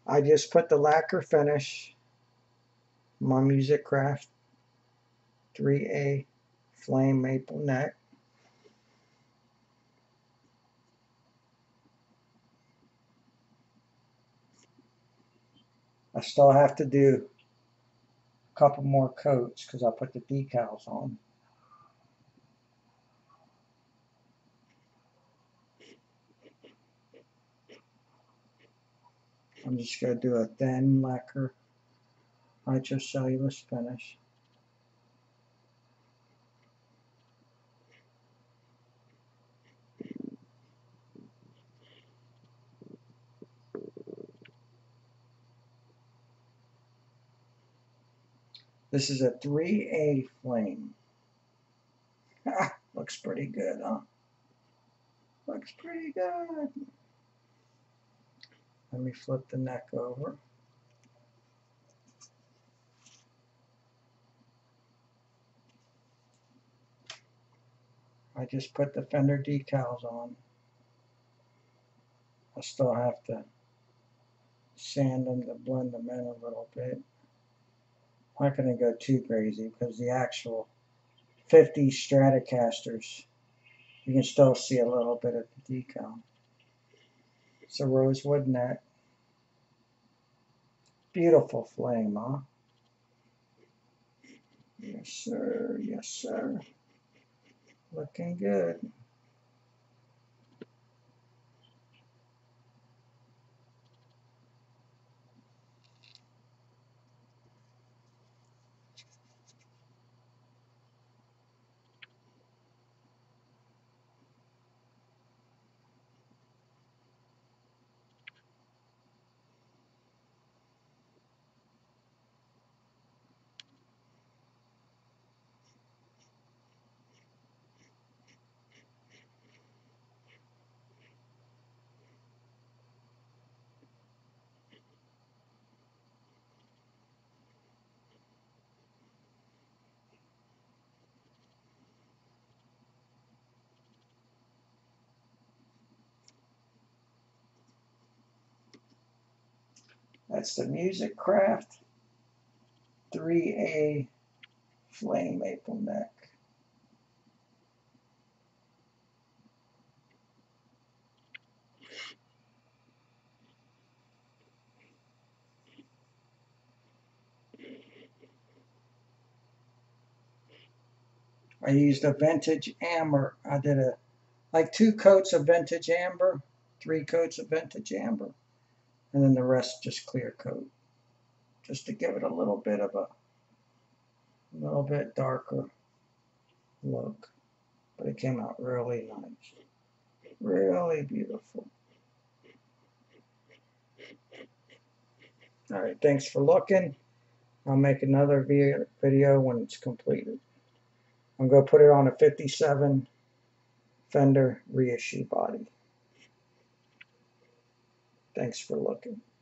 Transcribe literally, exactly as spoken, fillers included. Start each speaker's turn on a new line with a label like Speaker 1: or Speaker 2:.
Speaker 1: I just put the lacquer finish on my Musikraft three A Flame Maple neck. I still have to do a couple more coats because I put the decals on. I'm just going to do a thin lacquer nitrocellulose finish. This is a three A flame. Looks pretty good, huh? Looks pretty good. Let me flip the neck over. I just put the fender decals on. I still have to sand them to blend them in a little bit. I'm not going to go too crazy because the actual fifty Stratocasters, you can still see a little bit of the decal. It's a rosewood neck. Beautiful flame, huh? Yes, sir. Yes, sir. Looking good. That's the Musikraft three A Flame Maple neck. I used a vintage amber. I did a like two coats of vintage amber, three coats of vintage amber, and then the rest just clear coat, just to give it a little bit of a, a little bit darker look. But it came out really nice, really beautiful. All right, thanks for looking. I'll make another video when it's completed. I'm going to put it on a fifty-seven Fender reissue body. Thanks for looking.